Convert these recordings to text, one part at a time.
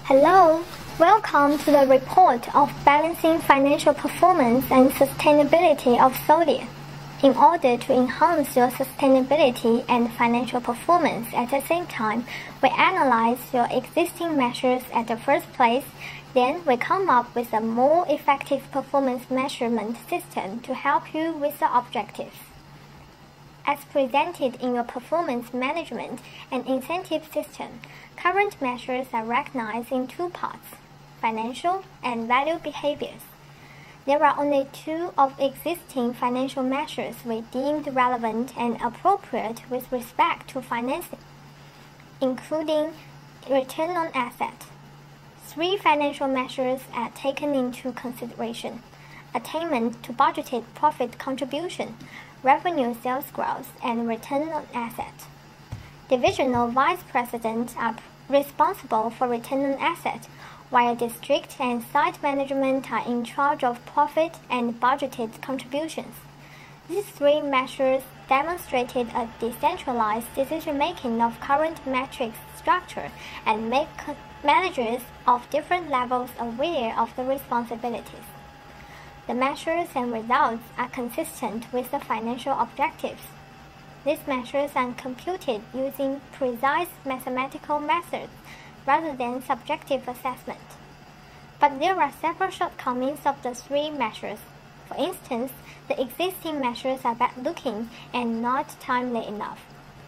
Hello, welcome to the report of balancing financial performance and sustainability of Solier. In order to enhance your sustainability and financial performance at the same time, we analyze your existing measures at the first place, then we come up with a more effective performance measurement system to help you with the objectives. As presented in your performance management and incentive system, current measures are recognized in two parts, financial and value behaviors. There are only two of existing financial measures we deemed relevant and appropriate with respect to financing, including return on asset. Three financial measures are taken into consideration: attainment to budgeted profit contribution, revenue sales growth, and return on asset. Divisional vice presidents are responsible for return on asset, while district and site management are in charge of profit and budgeted contributions. These three measures demonstrated a decentralized decision-making of current matrix structure and make managers of different levels aware of the responsibilities. The measures and results are consistent with the financial objectives. These measures are computed using precise mathematical methods rather than subjective assessment. But there are several shortcomings of the three measures. For instance, the existing measures are bad-looking and not timely enough.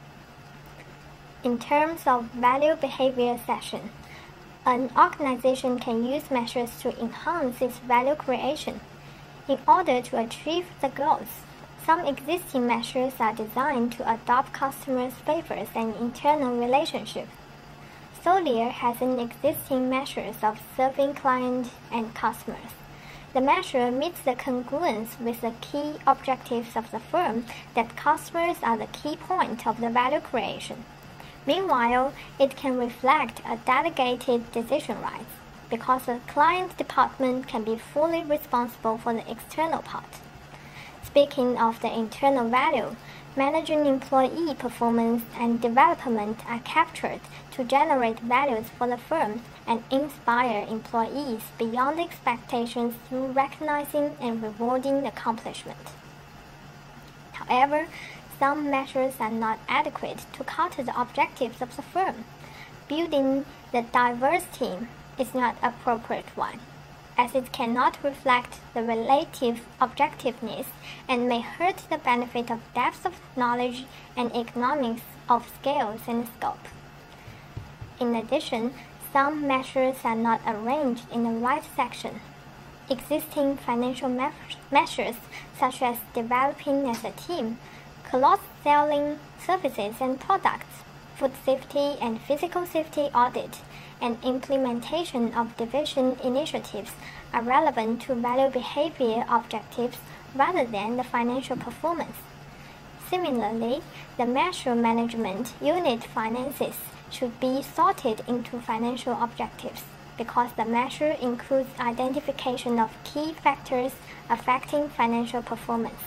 In terms of value behavior session, an organization can use measures to enhance its value creation. In order to achieve the goals, some existing measures are designed to adopt customers' favors and internal relationships. Solier has an existing measures of serving clients and customers. The measure meets the congruence with the key objectives of the firm that customers are the key point of the value creation. Meanwhile, it can reflect a delegated decision rights, because the client department can be fully responsible for the external part. Speaking of the internal value, managing employee performance and development are captured to generate values for the firm and inspire employees beyond expectations through recognizing and rewarding accomplishment. However, some measures are not adequate to counter the objectives of the firm. Building the diverse team is not an appropriate one, as it cannot reflect the relative objectiveness and may hurt the benefit of depth of knowledge and economics of scales and scope. In addition, some measures are not arranged in the right section. Existing financial measures, such as developing as a team, cross-selling services and products, food safety and physical safety audit, and implementation of division initiatives are relevant to value behavior objectives rather than the financial performance. Similarly, the measure management unit finances should be sorted into financial objectives because the measure includes identification of key factors affecting financial performance.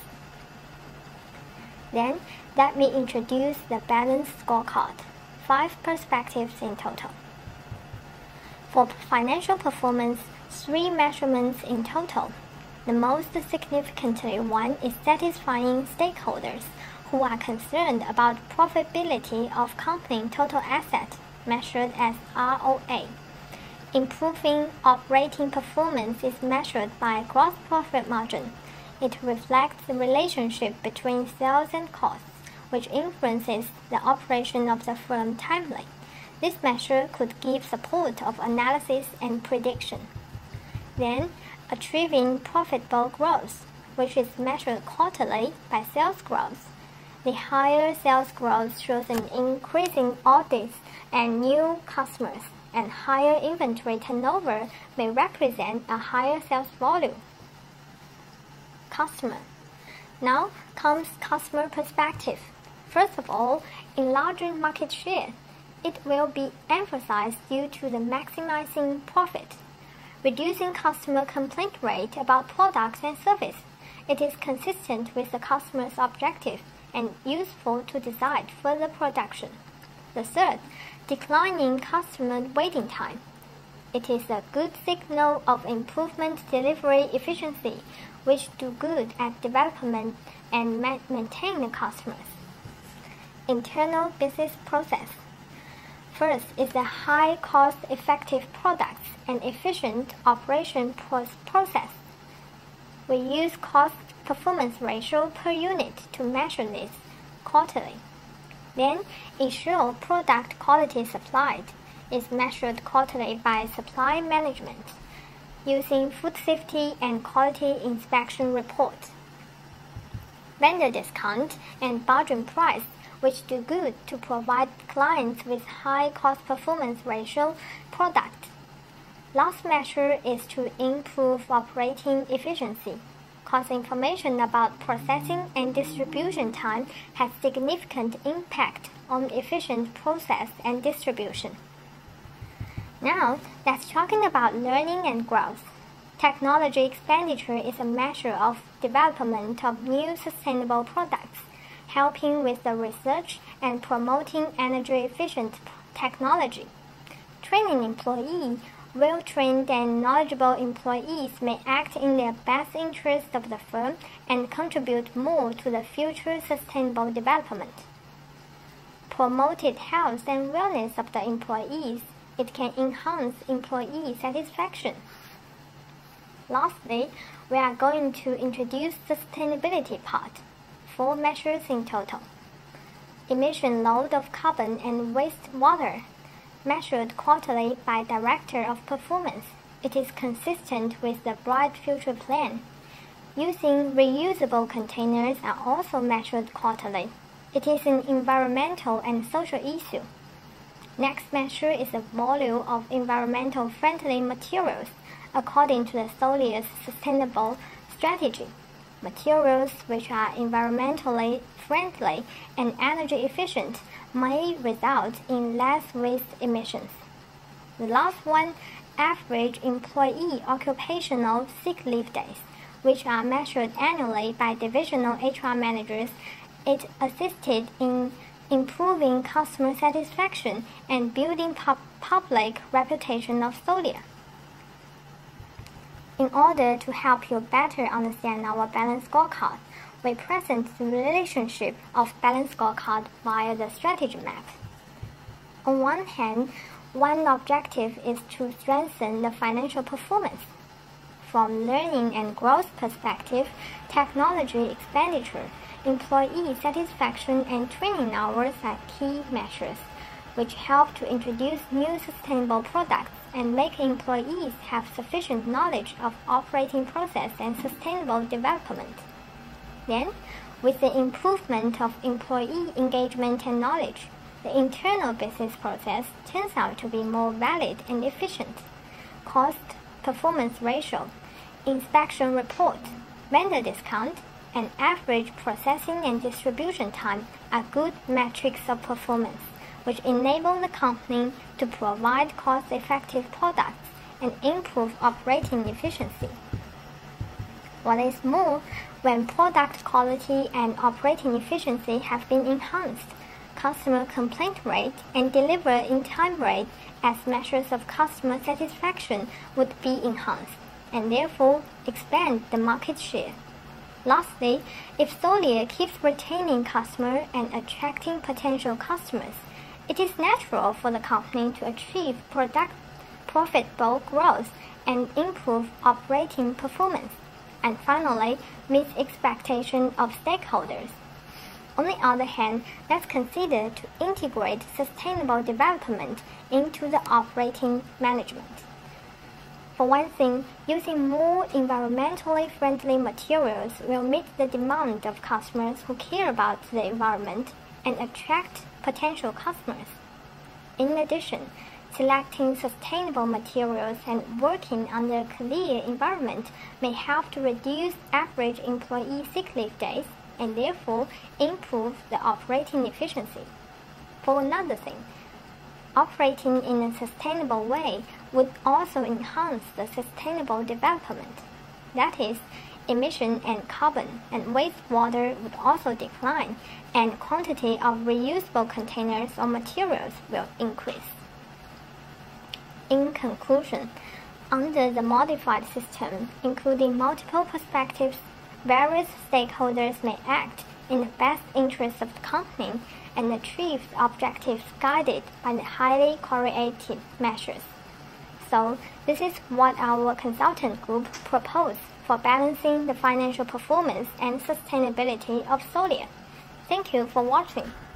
Then, let me introduce the balanced scorecard, 5 perspectives in total. For financial performance, 3 measurements in total. The most significant one is satisfying stakeholders who are concerned about profitability of company total asset, measured as ROA. Improving operating performance is measured by gross profit margin. It reflects the relationship between sales and costs, which influences the operation of the firm timely. This measure could give support of analysis and prediction. Then, achieving profitable growth, which is measured quarterly by sales growth. The higher sales growth shows an increase in audits and new customers, and higher inventory turnover may represent a higher sales volume. Customer. Now comes customer perspective. First of all, enlarging market share. It will be emphasized due to the maximizing profit. Reducing customer complaint rate about products and service. It is consistent with the customer's objective and useful to decide further production. The third, declining customer waiting time. It is a good signal of improvement delivery efficiency, which do good at development and maintain the customers. Internal business process. First is the high cost-effective products and efficient operation process. We use cost-performance ratio per unit to measure this quarterly. Then, ensure product quality supplied is measured quarterly by supply management, using food safety and quality inspection reports. Vendor discount and bargain price, which do good to provide clients with high cost-performance ratio products. Last measure is to improve operating efficiency. Cost information about processing and distribution time has significant impact on efficient process and distribution. Now, let's talking about learning and growth. Technology expenditure is a measure of development of new sustainable products, helping with the research and promoting energy-efficient technology. Training employees, well-trained and knowledgeable employees may act in the best interest of the firm and contribute more to the future sustainable development. Promoted health and wellness of the employees. It can enhance employee satisfaction. Lastly, we are going to introduce sustainability part. 4 measures in total. Emission load of carbon and wastewater, measured quarterly by Director of Performance. It is consistent with the Bright Future Plan. Using reusable containers are also measured quarterly. It is an environmental and social issue. Next measure is the volume of environmental friendly materials according to the Solia's sustainable strategy. Materials which are environmentally friendly and energy efficient may result in less waste emissions. The last one, average employee occupational sick leave days, which are measured annually by divisional HR managers. It assisted in improving customer satisfaction and building public reputation of Solia. In order to help you better understand our balance scorecard, we present the relationship of balance scorecard via the strategy map. On one hand, one objective is to strengthen the financial performance. From learning and growth perspective, technology expenditure, employee satisfaction and training hours are key measures, which help to introduce new sustainable products and make employees have sufficient knowledge of operating process and sustainable development. Then, with the improvement of employee engagement and knowledge, the internal business process turns out to be more valid and efficient. Cost-performance ratio, inspection report, vendor discount, and average processing and distribution time are good metrics of performance, which enable the company to provide cost-effective products and improve operating efficiency. What is more, when product quality and operating efficiency have been enhanced, customer complaint rate and deliver in time rate as measures of customer satisfaction would be enhanced, and therefore expand the market share. Lastly, if Solia keeps retaining customers and attracting potential customers, it is natural for the company to achieve profitable growth and improve operating performance, and finally, meet expectations of stakeholders. On the other hand, let's consider to integrate sustainable development into the operating management. For one thing, using more environmentally friendly materials will meet the demand of customers who care about the environment and attract potential customers. In addition, selecting sustainable materials and working under a clear environment may help to reduce average employee sick leave days and therefore improve the operating efficiency. For another thing, operating in a sustainable way would also enhance the sustainable development. That is, emission and carbon and wastewater would also decline, and quantity of reusable containers or materials will increase. In conclusion, under the modified system, including multiple perspectives, various stakeholders may act in the best interest of the company and achieve the objectives guided by the highly correlated measures. So, this is what our consultant group proposed for balancing the financial performance and sustainability of Solier. Thank you for watching.